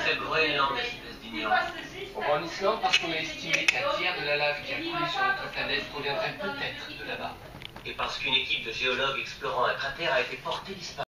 très brûlant, espèce d'ignorant. On va en Islande parce qu'on a estimé qu'un tiers de la lave qui a coulé sur notre planète proviendrait peut-être de là-bas. Et parce qu'une équipe de géologues explorant un cratère a été portée disparue.